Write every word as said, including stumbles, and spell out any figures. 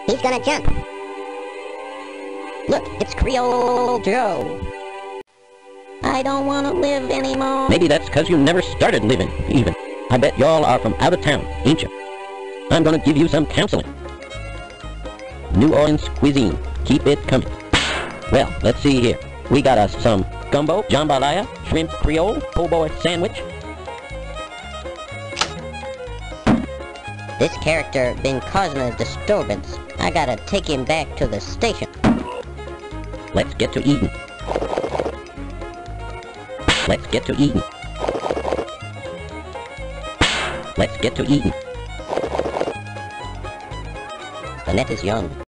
He's gonna jump. Look, it's Creole Joe. I don't want to live anymore. Maybe that's because you never started living, even. I bet y'all are from out of town, ain't you? I'm gonna give you some counseling. New Orleans cuisine. Keep it coming. Well, let's see here. We got us some gumbo, jambalaya, shrimp creole, po' boy sandwich. This character been causing a disturbance. I gotta take him back to the station. Let's get to eating. Let's get to eating. Let's get to eating. Annette is young.